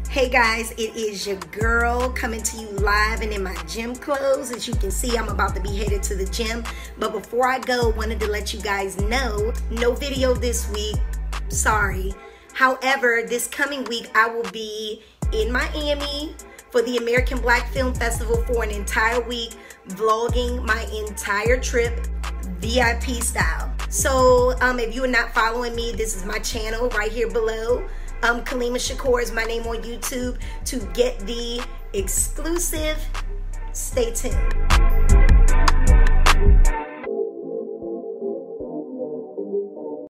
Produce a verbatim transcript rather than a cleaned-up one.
Hey guys, it is your girl coming to you live and in my gym clothes. As you can see, I'm about to be headed to the gym. But before I go, wanted to let you guys know, no video this week, sorry. However, this coming week, I will be in Miami for the American Black Film Festival for an entire week, vlogging my entire trip, V I P style. So um, if you are not following me, this is my channel right here below. Um, Kalima Shakur is my name on YouTube. To get the exclusive, stay tuned.